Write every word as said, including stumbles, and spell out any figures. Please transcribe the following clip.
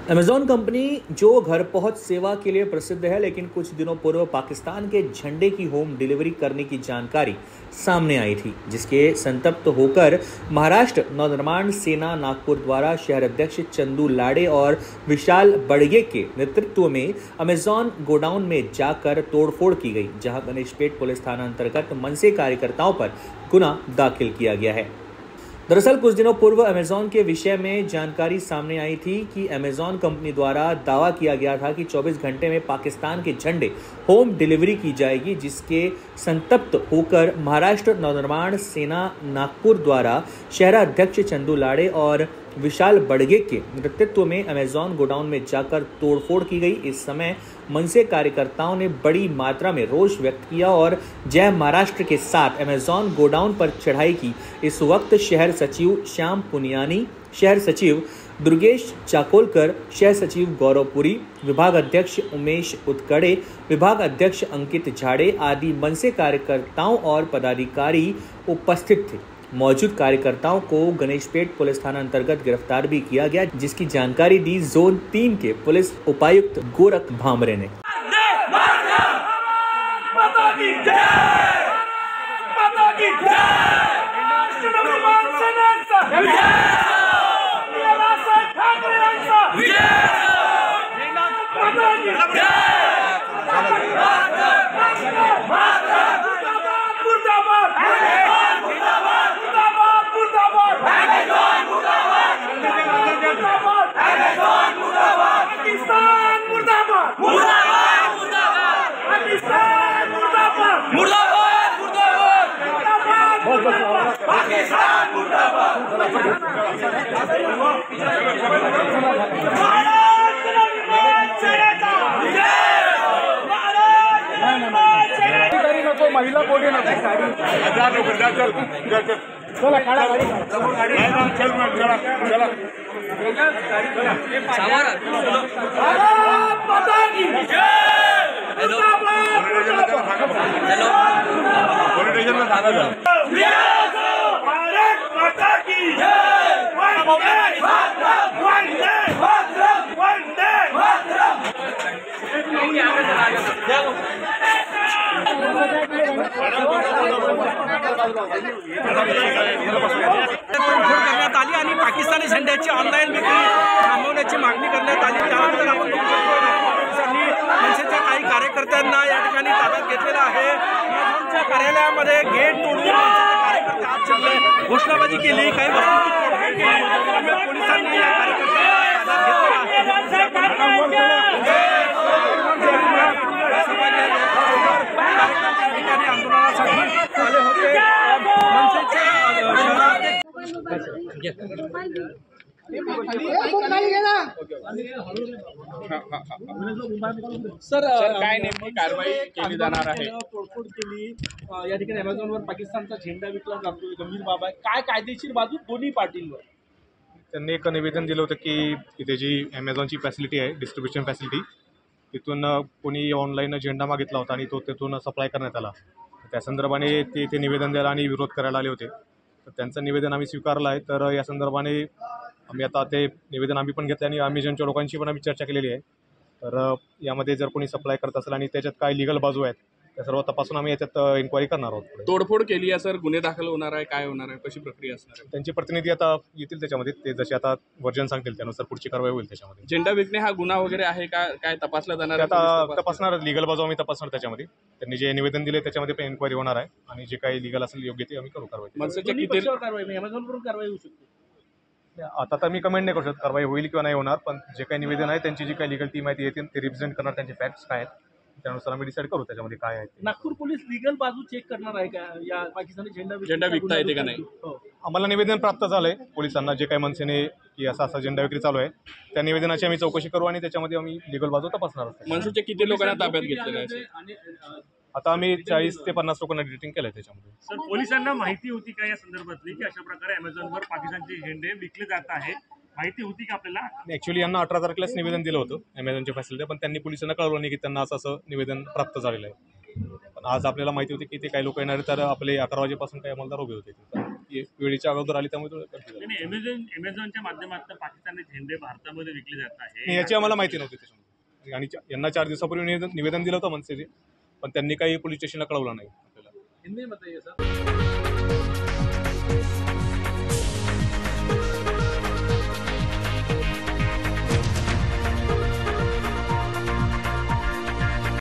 Amazon company जो घर पहुंच सेवा के लिए प्रसिद्ध है, लेकिन कुछ दिनों पूर्व पाकिस्तान के झंडे की होम डिलीवरी करने की जानकारी सामने आई थी, जिसके संतप्त होकर महाराष्ट्र नवनिर्माण सेना नागपुर द्वारा शहर अध्यक्ष चंदू लाड़े और विशाल बड़गे के नेतृत्व में अमेज़ॉन गोडाउन में जाकर तोड़फोड़ की गई, जहां गणेशपेट पुलिस थाना अंतर्गत मनसे कार्यकर्ताओं पर गुना दाखिल किया गया है। दरअसल कुछ दिनों पूर्व अमेज़ॉन के विषय में जानकारी सामने आई थी कि अमेज़ॉन कंपनी द्वारा दावा किया गया था कि चौबीस घंटे में पाकिस्तान के झंडे होम डिलीवरी की जाएगी, जिसके संतप्त होकर महाराष्ट्र नवनिर्माण सेना नागपुर द्वारा शहराध्यक्ष चंदू लाड़े और विशाल बड़गे के नेतृत्व में अमेज़ॉन गोडाउन में जाकर तोड़फोड़ की गई। इस समय मनसे कार्यकर्ताओं ने बड़ी मात्रा में रोष व्यक्त किया और जय महाराष्ट्र के साथ अमेज़ॉन गोडाउन पर चढ़ाई की। इस वक्त शहर सचिव श्याम पुनियानी, शहर सचिव दुर्गेश चाकोलकर, शहर सचिव गौरवपुरी, विभाग अध्यक्ष उमेश उत्कड़े, विभाग अध्यक्ष अंकित झाड़े आदि मनसे कार्यकर्ताओं और पदाधिकारी उपस्थित थे। मौजूद कार्यकर्ताओं को गणेशपेट पुलिस थाना अंतर्गत गिरफ्तार भी किया गया, जिसकी जानकारी दी जोन तीन के पुलिस उपायुक्त गोरख भामरे ने। पाकिस्तान महिला बोले नको चल चला काढा गाडी चल मग चला चला भारत माता की जय। हेलो पोलिटिशियन में सांगा जा भारत माता की जय। वंदे मातरम वंदे मातरम वंदे मातरम। करण्यात आली आणि पाकिस्तानी झेंड्याची ऑनलाईन विक्री थांबवण्याची मागणी करण्यात आली। त्यानंतर आपण पोलिसांनी मनसेच्या काही कार्यकर्त्यांना या ठिकाणी ताब्यात घेतलेला आहे। अमेझॉनच्या कार्यालयामध्ये गेट तोडून कार्यकर्ते आत शिरले, घोषणाबाजी केली, काही वस्तूंची तोडफोड केली। पोलिसांनी या कार्यकर्त्यांना ताब्यात घेतलेला आहे। आंदोलनासाठी आले होते मनसेचे सर काय नेमकी कारवाई केली जाणार आहे? तोडफोड केली या ठिकाणी अमेझॉनवर पाकिस्तानचा झेंडा विकला जातो, गंभीर बाब आहे। काय कायदेशीर बाजू दोन्ही पार्टींवर? त्यांनी एक निवेदन दिलं होतं की इथे जी ॲमेझॉनची फॅसिलिटी आहे, डिस्ट्रीब्युशन फॅसिलिटी, तिथून कोणी ऑनलाईन झेंडा मागितला होता आणि तो तिथून सप्लाय करण्यात आला। त्या संदर्भाने ते इथे निवेदन द्यायला आणि विरोध करायला आले होते, तर त्यांचं निवेदन आम्ही स्वीकारलं आहे। तर या संदर्भाने आम्ही आता ते निवेदन आम्ही पण घेतलं आणि अमेझॉनच्या लोकांशी पण आम्ही चर्चा केलेली आहे। तर यामध्ये जर कोणी सप्लाय करत असेल आणि त्याच्यात काय लिगल बाजू आहेत त्या सर्व तपासून आम्ही याच्यात इन्क्वायरी करणार आहोत। तोडफोड केली आहे सर, गुन्हे दाखल होणार आहे, काय होणार आहे, कशी प्रक्रिया असणार आहे? त्यांचे प्रतिनिधी आता येतील त्याच्यामध्ये, ते जसे आता वर्जन सांगतील त्यानुसार पुढची कारवाई होईल। त्याच्यामध्ये झेंडा विकणे हा गुन्हा वगैरे आहे का, काय तपासला जाणार? आता तपासणार, लिगल बाजू आम्ही तपासणार त्याच्यामध्ये। त्यांनी जे निवेदन दिले त्याच्यामध्ये पण इन्क्वायरी होणार आहे आणि जे काही लिगल असेल योग्य ते आम्ही करू कारवाई। मनसेच्या किती कारवाई अमेझॉनवरून कारवाई होऊ शकते? आता तर मी कमेंट नाही करू शकत कारवाई होईल किंवा नाही होणार, पण जे काही निवेदन आहे त्यांची जी काही लिगल टीम आहे ती येतील, ते रिप्रेझेंट करणार त्यांचे फॅक्ट्स काय आहेत त्यानुसार आम्ही डिसाईड करू त्याच्यामध्ये काय आहे। नागपूर पोलीस लिगल बाजू चेक करणार आहे का या पाकिस्तानी झेंडा झेंडा विकता येते का नाही? आम्हाला निवेदन प्राप्त झालंय पोलिसांना जे काही मनसेने की असा असा झेंडा विक्री चालू आहे, त्या निवेदनाची आम्ही चौकशी करू आणि त्याच्यामध्ये आम्ही लिगल बाजू तपासणार आहोत। मनसेच्या किती लोकांना ताब्यात घेतलेलं आहे? आता आम्ही चाळीस ते पन्नास लोकांना डिटेक्टिंग केलंय त्याच्यामध्ये। सर, पोलिसांना माहिती होती का या संदर्भातली की अशा प्रकारे अमेझॉनवर पाकिस्तानचे झेंडे विकले जात आहे? माहिती होती का आपल्याला? ऍक्च्युअली यांना अठरा तारखेलाच निवेदन दिलं होतं अमेझॉनच्या फॅसिलिटी, पण त्यांनी पोलिसांना कळवलं नाही की त्यांना असं असं निवेदन प्राप्त झालेलं आहे। पण आज आपल्याला माहिती होती की ते काही लोक येणार, तर आपले अकरा वाजेपासून काही अंमलदार उभे होते। ये वेळेच्या अगोदर आली त्यामुळे थोडं गर्दी झाली. नाही, अमेझॉन अमेझॉनच्या माध्यमातून पाकिस्तानी झेंडे भारतामध्ये विकले जात आहे. नाही, याची आम्हाला माहिती नव्हती त्याच्यामध्ये. आणि चा- यांना चार दिवसापूर्वी निवेदन निवेदन दिलं होतं मनसेचे, पण त्यांनी काही पोलीस स्टेशनला कळवलं नाही आपल्याला. हिंदी में बताइए सर.